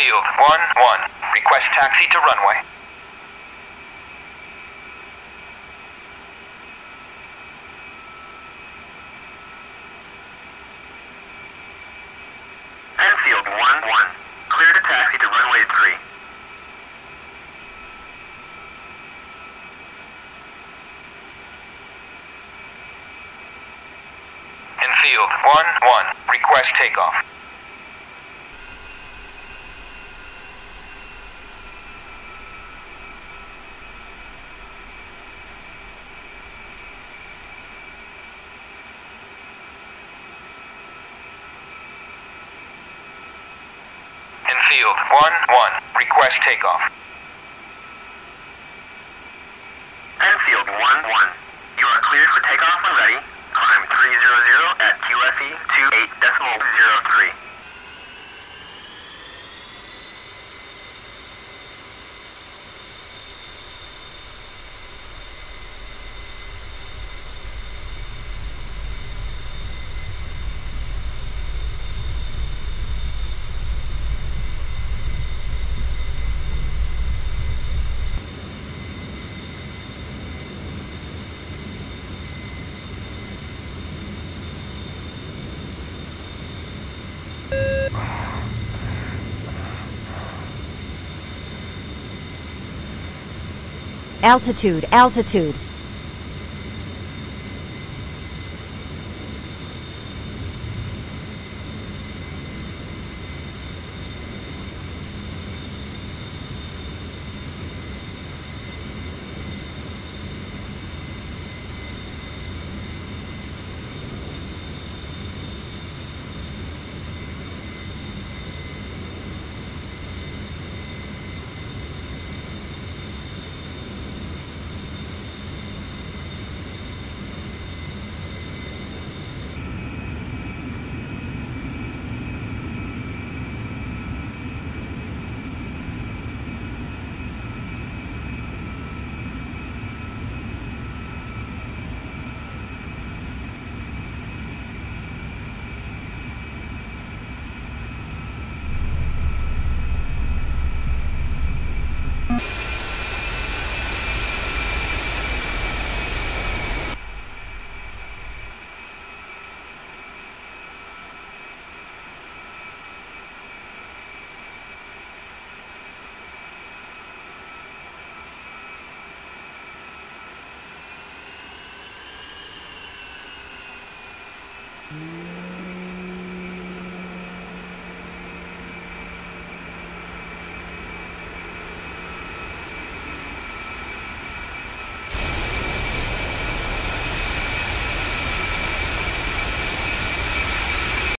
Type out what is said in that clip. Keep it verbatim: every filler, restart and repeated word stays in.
Enfield one one. Request taxi to runway. Enfield one one. Clear to taxi to runway three. Enfield one one. Request takeoff. Enfield one one. Request takeoff. Enfield one one. You are cleared for takeoff when ready. Climb three hundred at Q F E two eight decimal zero three. Altitude, altitude.